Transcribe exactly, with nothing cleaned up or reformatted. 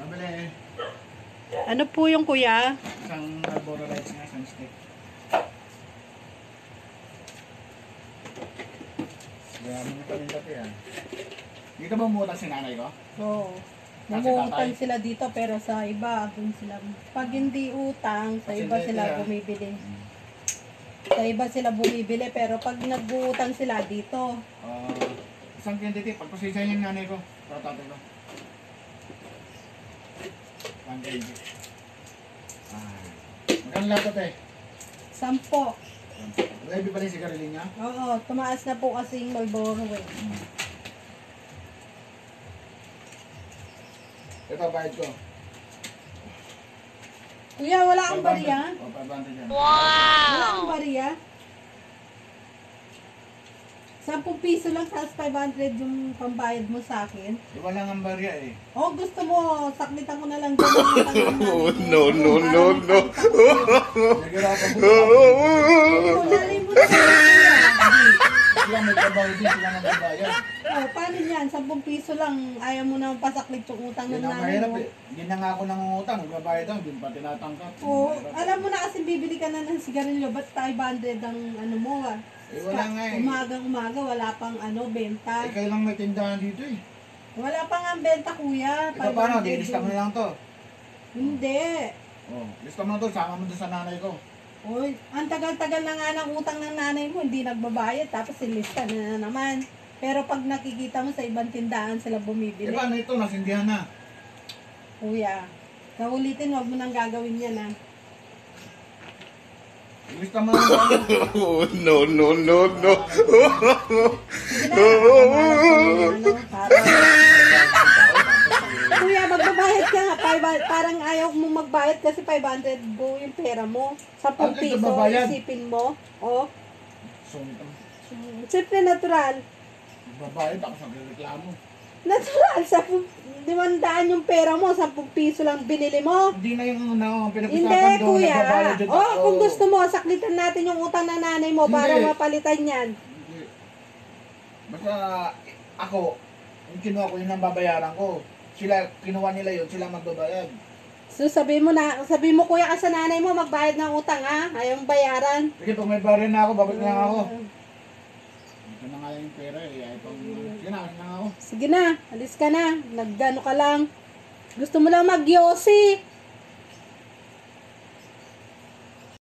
Pabili. Ano po yung kuya? Isang Marlboro Lights nga, isang stick. Kaya mo pa rin dati yan. Dito ba umutang si nanay ko? Oo. Kasi Namumutang tatay? sila dito pero sa iba, dun sila. Pag hindi utang, sa Kasi iba hindi sila kaya- bumibili. Sa iba sila bumibili pero pag nag-uutang sila dito, Ah, isang quantity. Pagpasisa niya yung nanay ko. Para tatay ko. One kg. Ah. Magkano lahat ito eh? sampo. Live pa rin sigarilyo niya? Oo, tumaas na po kasi yung Marlboro eh. Ito, bayad ko. Kuya, wala kang bariya? O, five hundred yan. Wala kang bariya? Sampung piso lang sa five hundred yung pambayad mo sa akin. Iba lang ang barya eh. O gusto mo, saklitan ko na lang dyan yung utang ng nanay mo. No, no, no, no. Nagirapan ko na. Kunalay mo na kuya. Sila may trabaho din, sila nang babayad. Oh, paano yan? Sampung piso lang, ayaw mo naman pasaklit yung utang ng Yan ang nanay mahirap mo. eh. Hindi na nga ako nangungutang, nagbabayad lang, hindi pa tinatangkap. Oo, Mahirap. alam mo na kasi bibili ka na ng sigarilyo, ba't five hundred ang ano mo ah? Eh, wala nga eh. Umagang umaga, wala pang ano, benta. Eh, kayo lang may tindahan dito eh. Wala pang ang benta kuya. Ito paano, five hundred di-lista mo yung- na lang to. Hindi. Oh, lista mo na to, sama mo doon sa nanay ko. Uy, ang tagal-tagal na nga ng utang ng nanay mo, hindi nagbabayad, tapos silista na, na naman. Pero pag nakikita mo sa ibang tindahan, sila Eh, bumibili. paano ito, nasindihan na. Kuya, kaulitin, wag mo nang gagawin yan ah. Lista mo na lang. No, no, no, no. Sige na, ano, para... Kuya, magbabayad ka nga. Five, parang ayaw mong magbayad kasi five hundred go yung pera mo. Sa Bakit piso, babayad? isipin mo. O, Sungit ang siyempre natural. babayad ako sa reklamo. Natural, sa limandaan yung pera mo, sa piso lang binili mo. Hindi na yung ano, ang Hindi, pinag-usapan doon, kuya. nagbabayad dyan Oh, ako. kung gusto mo, saklitan natin yung utang ng nanay mo para Hindi. mapalitan yan. Hindi. Basta ako, yung kinuha ko yun ang babayaran ko. Sila, kinuha nila yun, sila magbabayad. So sabi mo na, sabi mo kuya ka sa nanay mo, magbayad ng utang ha, ayaw bayaran. Sige, pag may barya na ako, babalik na ako. Uh, Ito na nga yung pera eh. Ay, pang, sige na, alis na nga ako. Sige na, alis ka na. Nagano ka lang. Gusto mo lang mag-yosi.